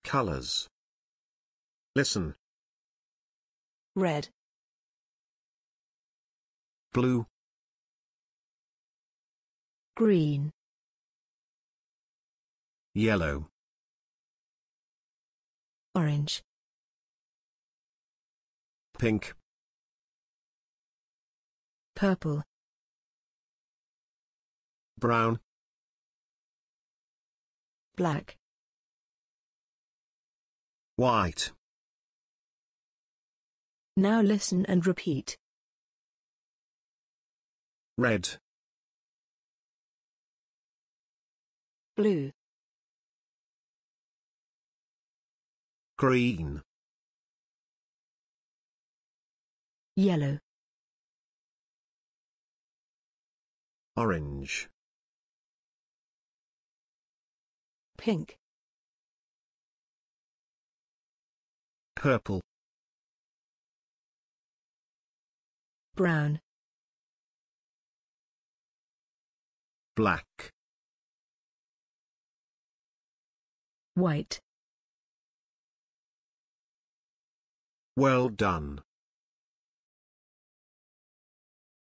Colors. Listen. Red. Blue. Green. Yellow. Orange. Pink. Purple. Brown. Black. White. Now listen and repeat. Red. Blue. Green. Yellow. Orange. Pink. Purple. Brown. Black. White. Well done.